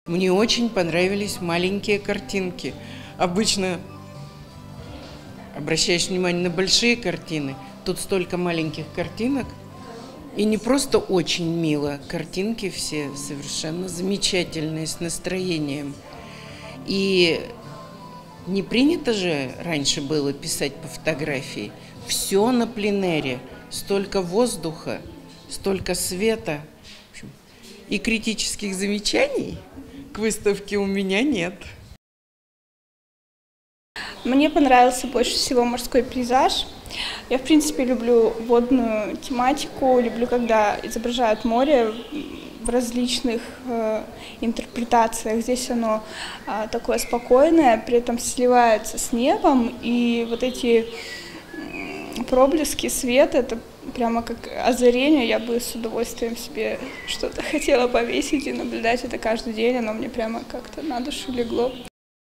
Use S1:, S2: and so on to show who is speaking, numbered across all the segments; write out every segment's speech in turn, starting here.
S1: Мне очень понравились маленькие картинки. Обычно обращаешь внимание на большие картины, тут столько маленьких картинок. И не просто очень мило, картинки все совершенно замечательные, с настроением. И не принято же раньше было писать по фотографии. Все на пленэре, столько воздуха, столько света. В общем, и критических замечаний к выставке у меня нет.
S2: Мне понравился больше всего морской пейзаж. Я, в принципе, люблю водную тематику, люблю, когда изображают море в различных интерпретациях. Здесь оно такое спокойное, при этом сливается с небом, и вот эти проблески света, это прямо как озарение. Я бы с удовольствием себе что-то хотела повесить и наблюдать это каждый день, оно мне прямо как-то на душу легло.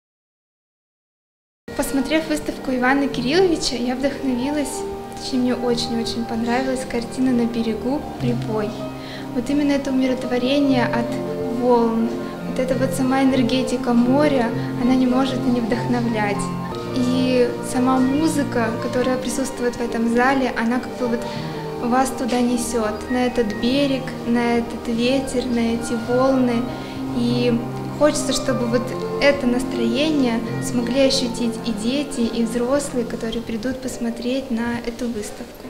S3: Посмотрев выставку Ивана Кирилловича, я вдохновилась, точнее, мне очень-очень понравилась картина «На берегу прибой». Вот именно это умиротворение от волн, вот эта вот сама энергетика моря, она не может не вдохновлять. И сама музыка, которая присутствует в этом зале, она как бы вот вас туда несет, на этот берег, на этот ветер, на эти волны. И хочется, чтобы вот это настроение смогли ощутить и дети, и взрослые, которые придут посмотреть на эту выставку.